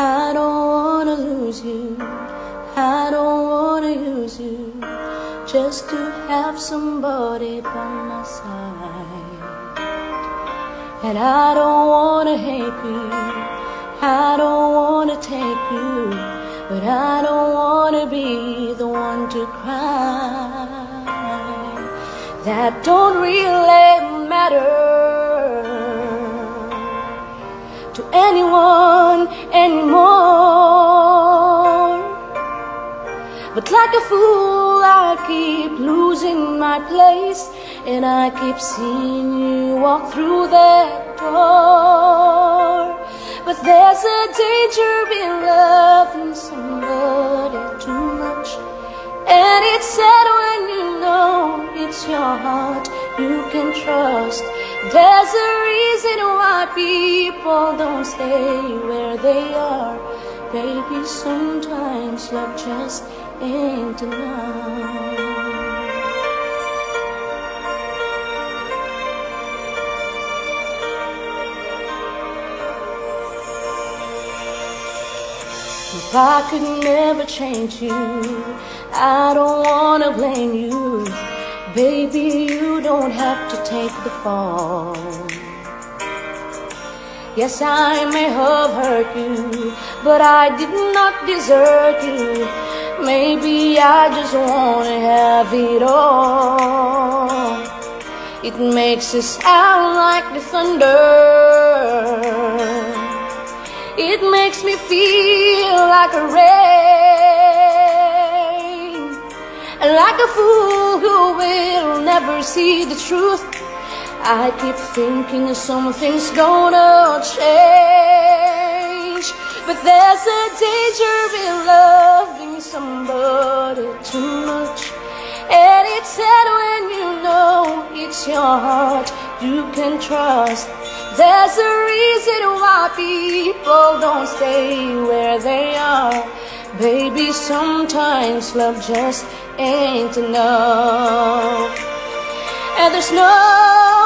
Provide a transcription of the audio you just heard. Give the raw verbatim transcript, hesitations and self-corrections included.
I don't wanna lose you, I don't wanna use you, just to have somebody by my side. And I don't wanna hate you, I don't wanna take you, but I don't wanna be the one to cry. That don't really matter to anyone anymore. But like a fool I keep losing my place, and I keep seeing you walk through that door. But there's a danger in loving somebody too much, and it's sad when you know it's your heart you can trust. There's a reason why people don't stay where they are. Baby, sometimes love just ain't enough. If I could never change you, I don't wanna blame you. Baby, you don't have to take the fall. Yes, I may have hurt you, but I did not desert you. Maybe I just wanna have it all. It makes it sound like the thunder, it makes me feel like a rain, like a fool who will never see the truth. I keep thinking something's gonna change, but there's a danger in loving somebody too much, and it's sad when you know it's your heart you can trust. There's a reason why people don't stay where they are. Baby, sometimes love just ain't enough, and there's no